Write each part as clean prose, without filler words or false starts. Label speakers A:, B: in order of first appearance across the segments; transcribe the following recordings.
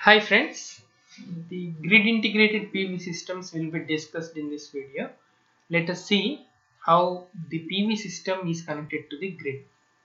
A: Hi friends, the grid integrated PV systems will be discussed in this video. Let us see how the PV system is connected to the grid.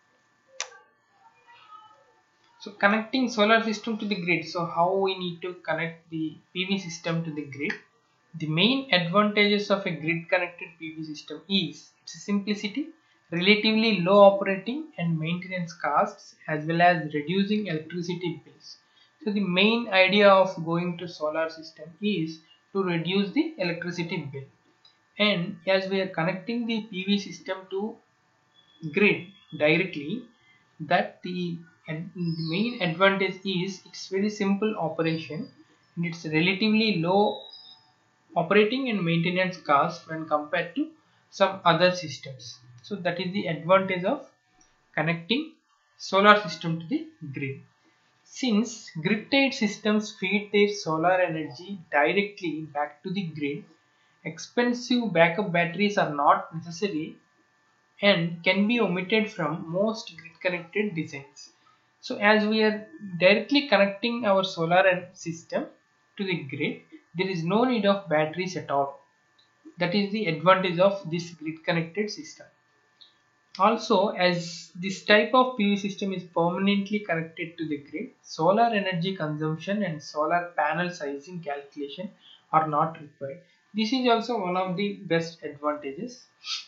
A: So connecting solar system to the grid. So how we need to connect the PV system to the grid. The main advantages of a grid connected PV system is its simplicity, relatively low operating and maintenance costs, as well as reducing electricity bills. So the main idea of going to solar system is to reduce the electricity bill. And as we are connecting the PV system to grid directly, that the main advantage is it's very simple operation and it's relatively low operating and maintenance costs when compared to some other systems. So that is the advantage of connecting solar system to the grid. Since grid-tied systems feed their solar energy directly back to the grid, expensive backup batteries are not necessary and can be omitted from most grid connected designs. So as we are directly connecting our solar system to the grid, there is no need of batteries at all. That is the advantage of this grid connected system. Also, as this type of PV system is permanently connected to the grid, solar energy consumption and solar panel sizing calculation are not required. This is also one of the best advantages.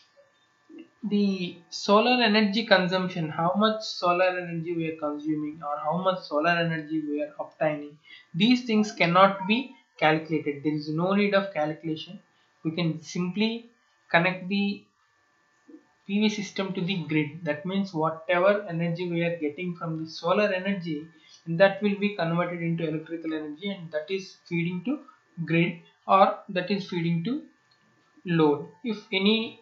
A: The solar energy consumption, how much solar energy we are consuming or how much solar energy we are obtaining, these things cannot be calculated. There is no need of calculation. We can simply connect the PV system to the grid. That means whatever energy we are getting from the solar energy, that will be converted into electrical energy, and that is feeding to grid or that is feeding to load. If any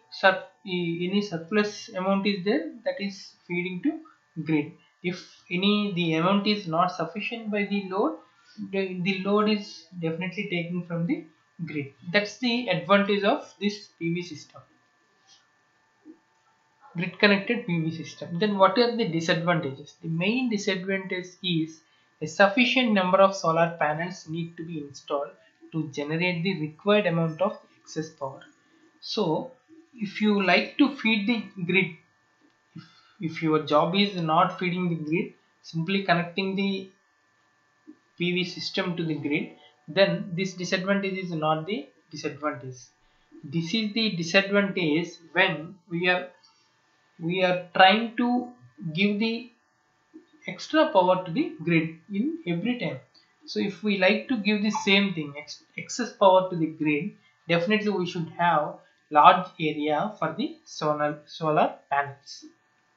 A: surplus amount is there, that is feeding to grid. If the amount is not sufficient by the load, the load is definitely taken from the grid. That's the advantage of this PV system, grid connected PV system. Then what are the disadvantages? The main disadvantage is a sufficient number of solar panels need to be installed to generate the required amount of excess power. So if you like to feed the grid, if your job is not feeding the grid, simply connecting the PV system to the grid, then this disadvantage is not the disadvantage. This is the disadvantage when we are trying to give the extra power to the grid in every time. So if we like to give the same thing, excess power to the grid, definitely we should have large area for the solar panels.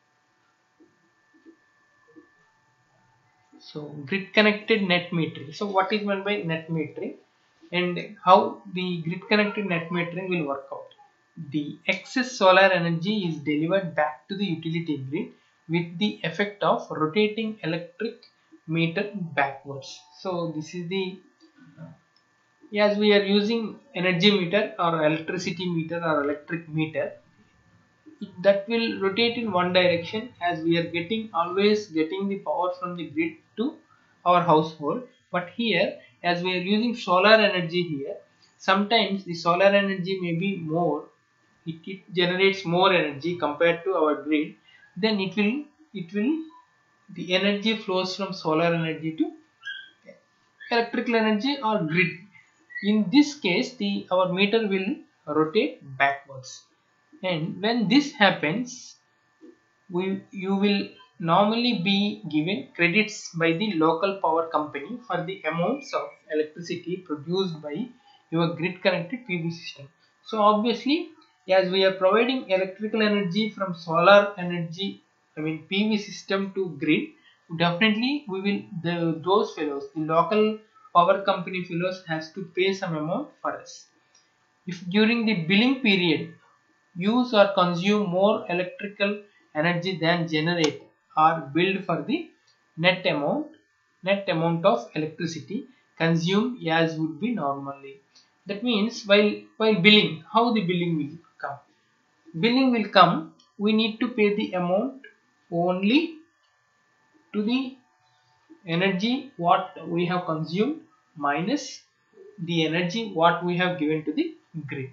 A: So grid connected net metering. So what is meant by net metering and how the grid connected net metering will work out? The excess solar energy is delivered back to the utility grid with the effect of rotating electric meter backwards. So this is the, as we are using energy meter or electricity meter or electric meter, that will rotate in one direction as we are always getting the power from the grid to our household. But here, as we are using solar energy here, sometimes the solar energy may be more, it generates more energy compared to our grid, then it will the energy flows from solar energy to electrical energy or grid. In this case, our meter will rotate backwards, and when this happens, you will normally be given credits by the local power company for the amounts of electricity produced by your grid connected PV system. So obviously, as we are providing electrical energy from solar energy, PV system to grid, definitely we will those fellows, the local power company fellows, has to pay some amount for us. If during the billing period use or consume more electrical energy than generate or billed for the net amount of electricity consumed as would be normally. That means while billing, how the billing will come? Billing will come, we need to pay the amount only to the energy what we have consumed minus the energy what we have given to the grid.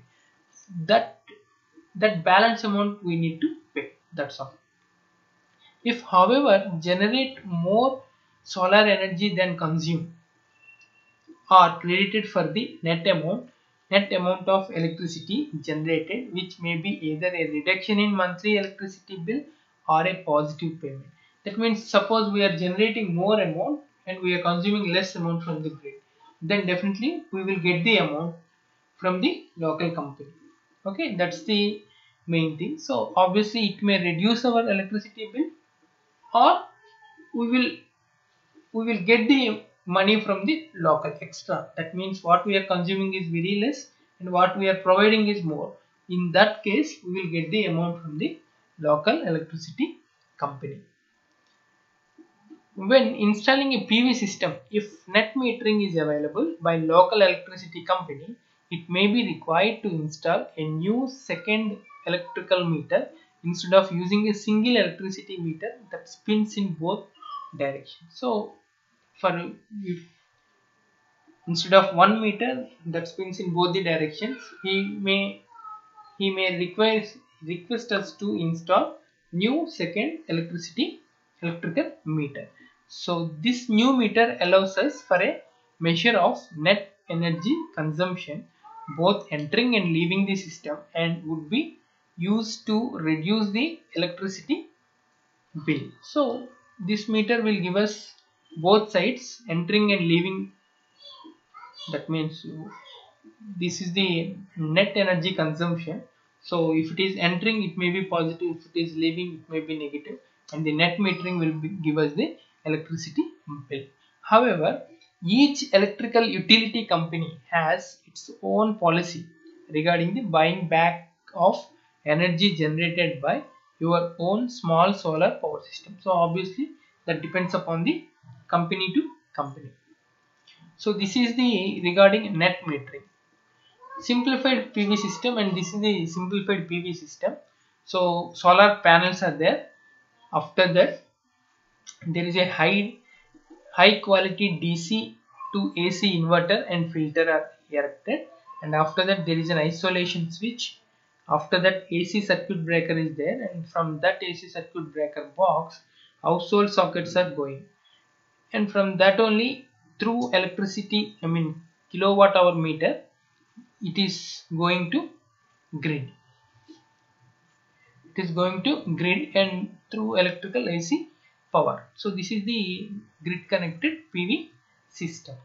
A: That balance amount we need to pay. That's all. If however generate more solar energy than consumed are credited for the net amount of electricity generated, which may be either a reduction in monthly electricity bill or a positive payment. That means suppose we are generating more amount and we are consuming less amount from the grid, then definitely we will get the amount from the local company. Okay, that's the main thing. So obviously it may reduce our electricity bill, or we will get the money from the local extra. That means what we are consuming is very less and what we are providing is more. In that case we will get the amount from the local electricity company. When installing a PV system, if net metering is available by local electricity company, it may be required to install a new second electrical meter instead of using a single electricity meter that spins in both directions. So for if instead of one meter that spins in both the directions, he may request us to install new second electrical meter. So this new meter allows us for a measure of net energy consumption both entering and leaving the system, and would be used to reduce the electricity bill. So this meter will give us both sides entering and leaving. That means this is the net energy consumption. So if it is entering it may be positive, if it is leaving it may be negative, and the net metering will give us the electricity bill. However, each electrical utility company has its own policy regarding the buying back of energy generated by your own small solar power system. So obviously that depends upon the company to company. So this is the regarding net metering. Simplified PV system, and this is the simplified PV system. So solar panels are there. After that there is a high quality DC to AC inverter and filter are erected, and after that there is an isolation switch. After that AC circuit breaker is there, and from that AC circuit breaker box household sockets are going, and from that only through electricity, I mean kilowatt hour meter, it is going to grid. It is going to grid and through electrical AC power. So this is the grid connected PV system.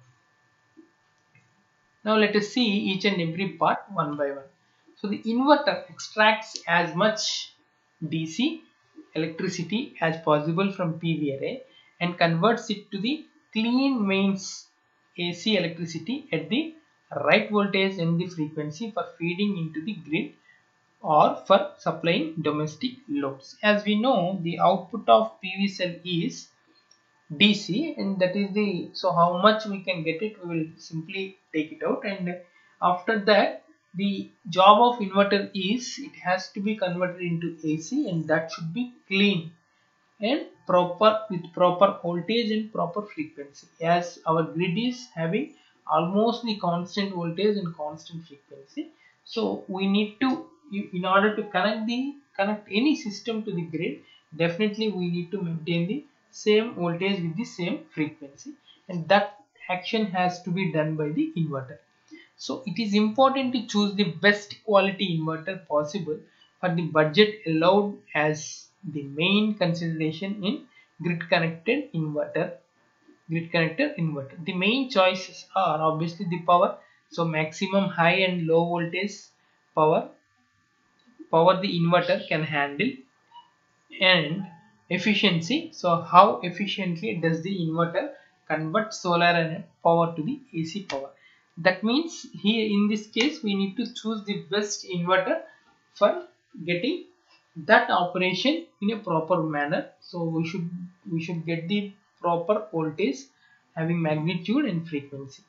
A: Now let us see each and every part one by one. So the inverter extracts as much DC electricity as possible from PV array and converts it to the clean mains AC electricity at the right voltage and the frequency for feeding into the grid or for supplying domestic loads. As we know, the output of PV cell is DC, and that is the, so how much we can get it, we will simply take it out, and after that the job of inverter is it has to be converted into AC, and that should be clean and proper with proper voltage and proper frequency, as our grid is having almost the constant voltage and constant frequency. So we need to, in order to connect any system to the grid, definitely we need to maintain the same voltage with the same frequency, and that action has to be done by the inverter. So it is important to choose the best quality inverter possible for the budget allowed as the main consideration in grid connected inverter. The main choices are obviously the power. So maximum high and low voltage power the inverter can handle, and efficiency. So how efficiently does the inverter convert solar power to the AC power? That means here in this case we need to choose the best inverter for getting that operation in a proper manner. So we should get the proper voltage having magnitude and frequency.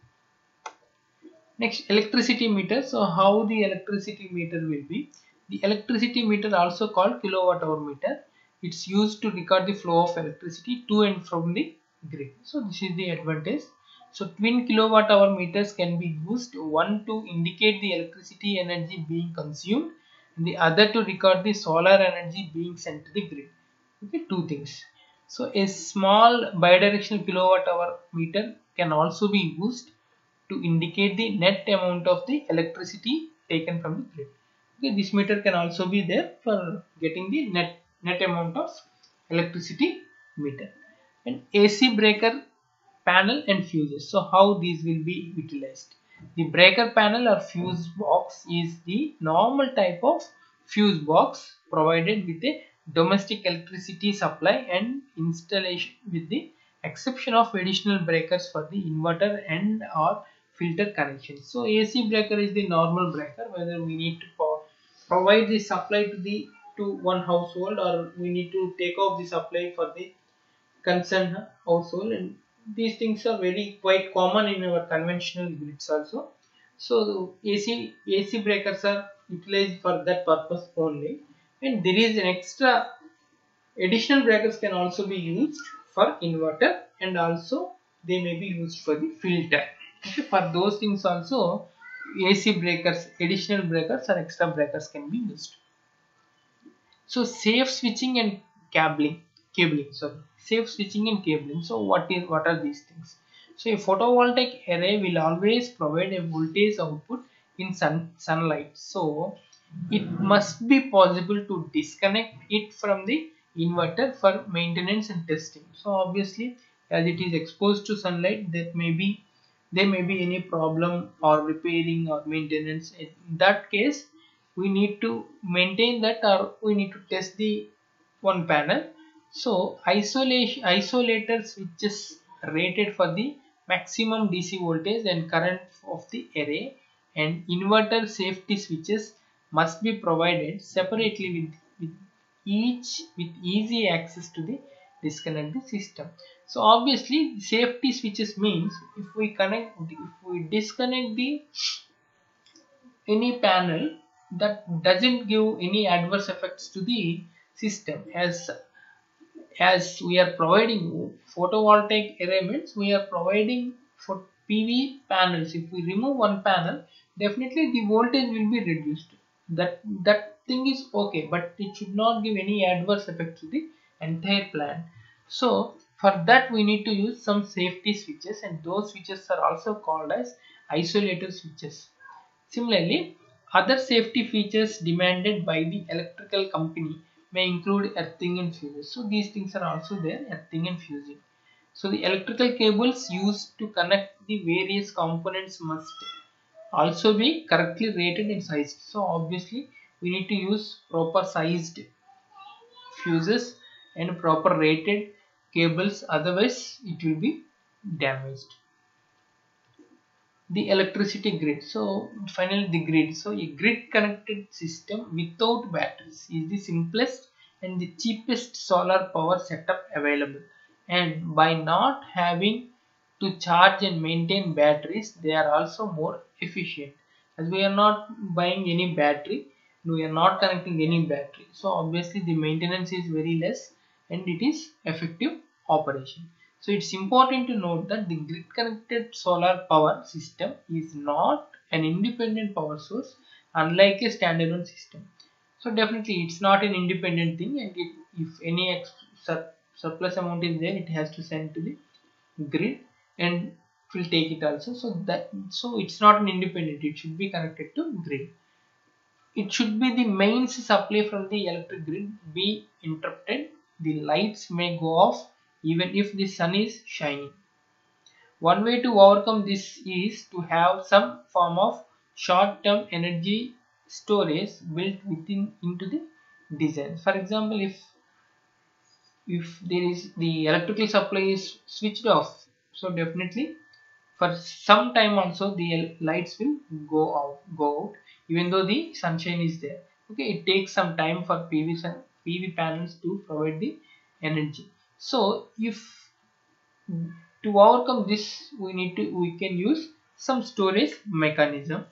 A: Next, electricity meter. So how the electricity meter will be? The electricity meter, also called kilowatt hour meter, it's used to record the flow of electricity to and from the grid. So this is the advantage. So twin kilowatt hour meters can be used, one to indicate the electricity energy being consumed and the other to record the solar energy being sent to the grid. Okay, two things. So a small bidirectional kilowatt hour meter can also be used to indicate the net amount of the electricity taken from the grid. Okay, this meter can also be there for getting the net amount of electricity meter. And AC breaker panel and fuses. So how these will be utilized? The breaker panel or fuse box is the normal type of fuse box provided with a domestic electricity supply and installation, with the exception of additional breakers for the inverter and or filter connections. So AC breaker is the normal breaker, whether we need to provide the supply to one household or we need to take off the supply for the concerned household, and these things are very quite common in our conventional grids also. So the AC breakers are utilized for that purpose only, and there is an extra additional breakers can also be used for inverter, and also they may be used for the filter. Okay, for those things also AC breakers, additional breakers or extra breakers can be used. So safe switching and cabling. So safe switching and cabling. So what are these things? So a photovoltaic array will always provide a voltage output in sunlight. So it must be possible to disconnect it from the inverter for maintenance and testing. So obviously, as it is exposed to sunlight, there may be any problem or repairing or maintenance. In that case, we need to maintain that, or we need to test the one panel. So isolator switches rated for the maximum DC voltage and current of the array, and inverter safety switches must be provided separately with easy access to the disconnect the system. So obviously safety switches means if we disconnect the any panel, that doesn't give any adverse effects to the system, as we are providing photovoltaic array means we are providing for PV panels. If we remove one panel, definitely the voltage will be reduced. That thing is okay, but it should not give any adverse effect to the entire plant. So for that we need to use some safety switches, and those switches are also called as isolator switches. Similarly, other safety features demanded by the electrical company may include earthing and fuses. So these things are also there, earthing and fusing. So the electrical cables used to connect the various components must also be correctly rated and sized. So obviously we need to use proper sized fuses and proper rated cables, otherwise it will be damaged. The electricity grid. So finally the grid. So a grid connected system without batteries is the simplest and the cheapest solar power setup available, and by not having to charge and maintain batteries, they are also more efficient, as we are not buying any battery, we are not connecting any battery. So obviously the maintenance is very less and it is effective operation. So it's important to note that the grid connected solar power system is not an independent power source, unlike a standalone system. So definitely it's not an independent thing, and if any surplus amount is there, it has to send to the grid and it will take it also. So it's not an independent, it should be connected to grid. It should be the mains supply from the electric grid be interrupted. The lights may go off even if the sun is shining. One way to overcome this is to have some form of short-term energy storage built within into the design. For example, if there is the electrical supply is switched off, so definitely for some time also the lights will go out even though the sunshine is there. Okay, it takes some time for PV panels to provide the energy. So if to overcome this, we can use some storage mechanism.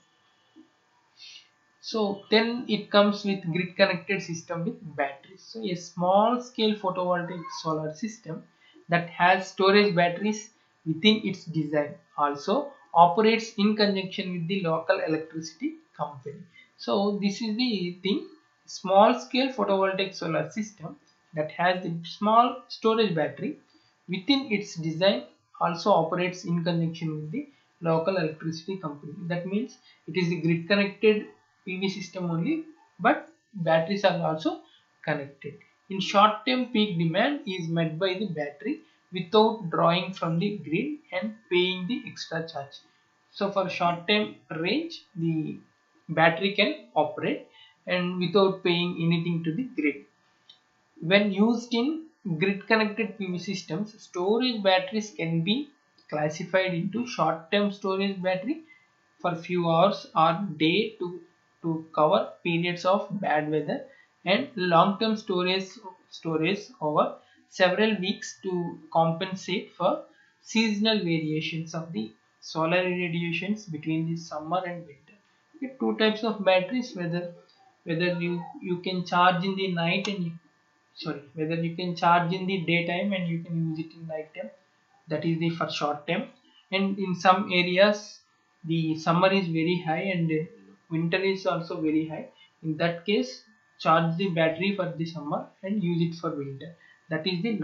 A: So then it comes with grid connected system with batteries. So a small scale photovoltaic solar system that has storage batteries within its design also operates in conjunction with the local electricity company. So this is the thing, small scale photovoltaic solar system that has the small storage battery within its design also operates in conjunction with the local electricity company. That means it is the grid connected PV system only, but batteries are also connected. In short term, peak demand is met by the battery without drawing from the grid and paying the extra charge. So for short term range, the battery can operate and without paying anything to the grid. When used in grid connected PV systems, storage batteries can be classified into short term storage battery for few hours or day to cover periods of bad weather, and long term storage over several weeks to compensate for seasonal variations of the solar irradiations between the summer and winter. Okay, two types of batteries, whether you can charge in the night and whether you can charge in the daytime and you can use it in night time, that is the for short term. And in some areas the summer is very high and winter is also very high. In that case, charge the battery for the summer and use it for winter. That is the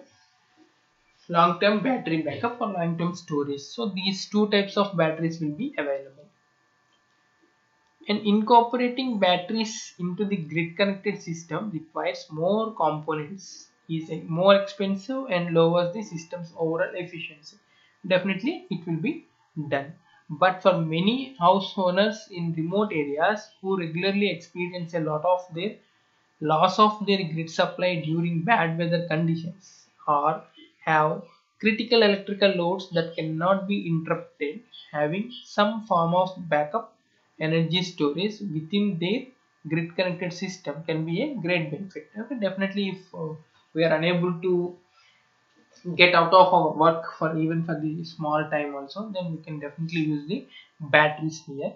A: long term battery backup or long term storage. So these two types of batteries will be available. And incorporating batteries into the grid connected system requires more components, is more expensive and lowers the system's overall efficiency. Definitely it will be done. But for many house owners in remote areas who regularly experience a lot of their loss of their grid supply during bad weather conditions or have critical electrical loads that cannot be interrupted, having some form of backup energy storage within their grid connected system can be a great benefit. Okay, definitely if we are unable to get out of our work for even for the small time also, then we can definitely use the batteries here.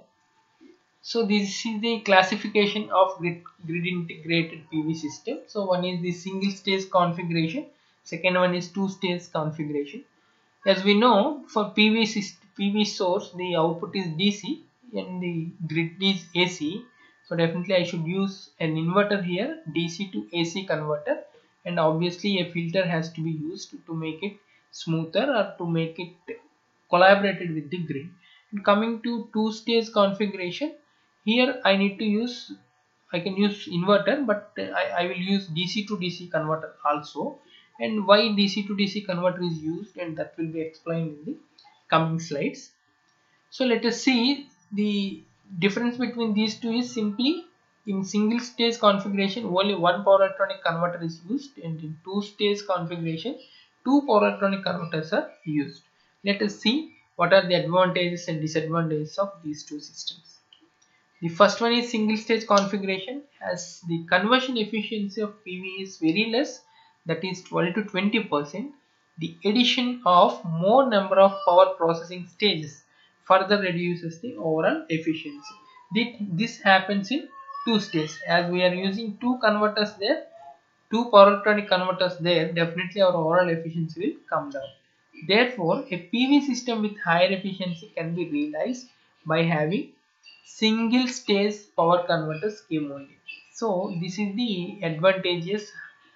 A: So this is the classification of grid integrated PV system. So one is the single stage configuration, second one is two stage configuration. As we know, for PV source the output is DC and the grid is AC. So definitely I should use an inverter here, DC to AC converter, and obviously a filter has to be used to make it smoother or to make it collaborated with the grid. And coming to two stage configuration, here I can use inverter, but I will use DC to DC converter also. And why DC to DC converter is used, and that will be explained in the coming slides. So let us see, the difference between these two is simply in single stage configuration only one power electronic converter is used, and in two stage configuration two power electronic converters are used. Let us see what are the advantages and disadvantages of these two systems. The first one is single stage configuration. As the conversion efficiency of PV is very less, that is 12 to 20%, the addition of more number of power processing stages further reduces the overall efficiency. This happens in two stages. As we are using two converters there, two power electronic converters there, definitely our overall efficiency will come down. Therefore, a PV system with higher efficiency can be realized by having single stage power converter scheme only. So this is the advantageous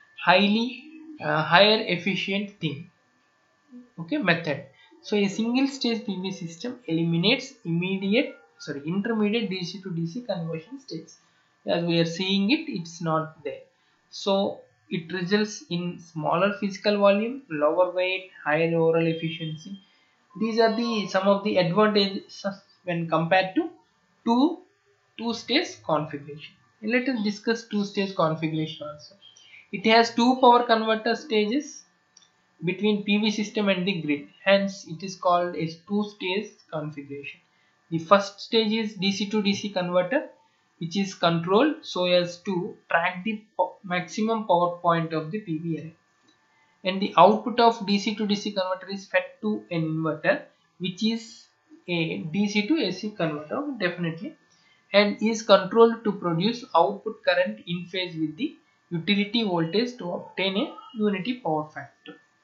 A: higher efficient thing, okay, method. So a single stage PV system eliminates intermediate DC to DC conversion stages. As we are seeing it, it's not there. So it results in smaller physical volume, lower weight, higher overall efficiency. These are the some of the advantages when compared to two-stage configuration. And let us discuss two-stage configuration also. It has two power converter stages between PV system and the grid. Hence, it is called a two-stage configuration. The first stage is DC to DC converter, which is controlled so as to track the maximum power point of the PV array. And the output of DC to DC converter is fed to an inverter, which is a DC to AC converter, definitely, and is controlled to produce output current in phase with the utility voltage to obtain a unity power factor.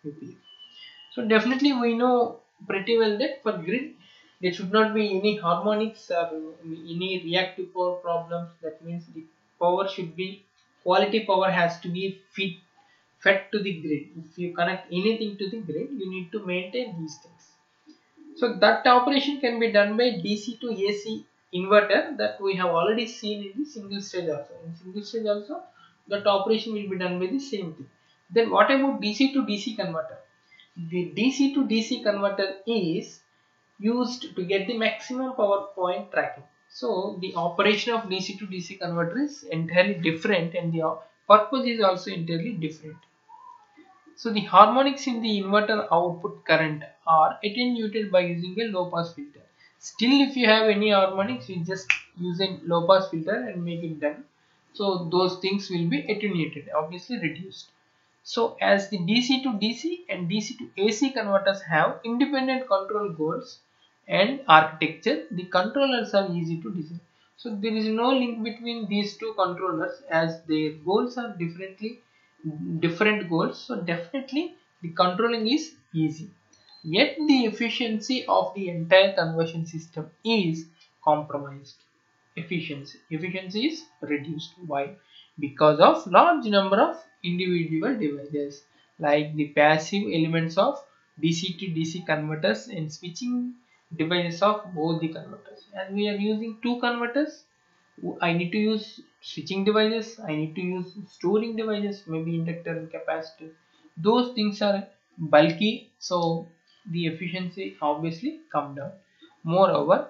A: UPF. So definitely we know pretty well that for grid there should not be any harmonics or any reactive power problems. That means the power should be, quality power has to be fed to the grid. If you connect anything to the grid, you need to maintain these things. So that operation can be done by DC to AC inverter that we have already seen in the single stage also. In single stage also that operation will be done by the same thing. Then what about DC to DC converter? The DC to DC converter is used to get the maximum power point tracking. So the operation of DC to DC converter is entirely different and the purpose is also entirely different. So the harmonics in the inverter output current are attenuated by using a low pass filter. Still, if you have any harmonics, you just use a low pass filter and make it done. So those things will be attenuated, obviously reduced. So as the DC to DC and DC to AC converters have independent control goals and architecture, the controllers are easy to design. So there is no link between these two controllers as their goals are different goals. So definitely the controlling is easy. Yet the efficiency of the entire conversion system is compromised. Efficiency is reduced. Why? Because of large number of individual devices like the passive elements of DC to DC converters and switching devices of both the converters. As we are using two converters, I need to use switching devices, I need to use storing devices, maybe inductor and capacitor. Those things are bulky, so the efficiency obviously come down. Moreover,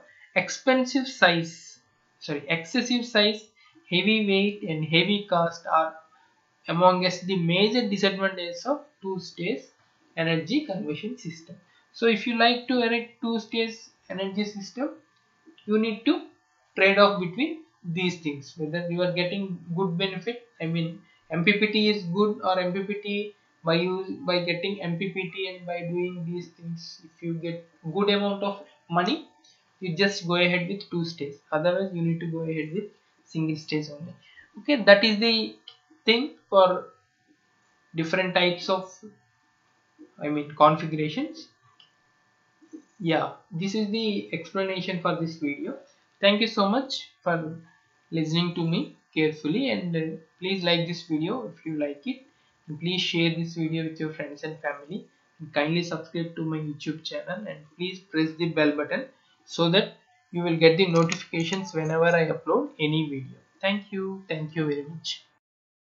A: excessive size, heavy weight and heavy cost are amongst the major disadvantages of two-stage energy conversion system. So if you like to erect two-stage energy system, you need to trade off between these things, whether you are getting good benefit. I mean, MPPT is good, or MPPT by getting MPPT and by doing these things, if you get good amount of money, you just go ahead with two stage. Otherwise you need to go ahead with single stage only. Okay, that is the thing for different types of, I mean, configurations. Yeah, this is the explanation for this video. Thank you so much for listening to me carefully, and please like this video if you like it, and please share this video with your friends and family, and kindly subscribe to my YouTube channel, and please press the bell button so that you will get the notifications whenever I upload any video. Thank you very much.